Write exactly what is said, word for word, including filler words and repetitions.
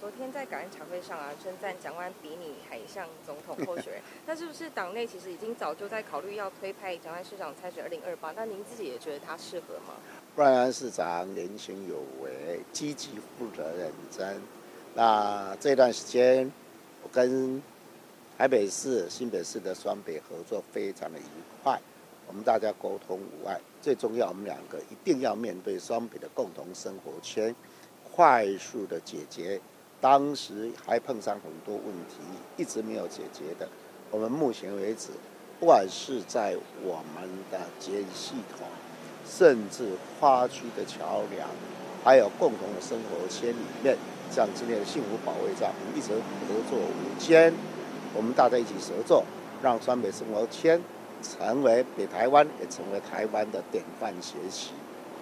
昨天在感恩茶会上啊，称赞蒋万比拟海象总统候选人。那是不是党内其实已经早就在考虑要推派蒋万市长参选二零二八？那您自己也觉得他适合吗？ 万安市长年轻有为，积极负责认真。那这段时间，我跟台北市、新北市的双北合作非常的愉快，我们大家沟通无碍。最重要，我们两个一定要面对双北的共同生活圈，快速的解决。当时还碰上很多问题，一直没有解决的。我们目前为止，不管是在我们的捷运系统，甚至跨区的桥梁，还有共同的生活圈里面，像今天的幸福保卫战，我们一直合作无间，我们大家一起合作，让双北生活圈成为北台湾，也成为台湾的典范学习。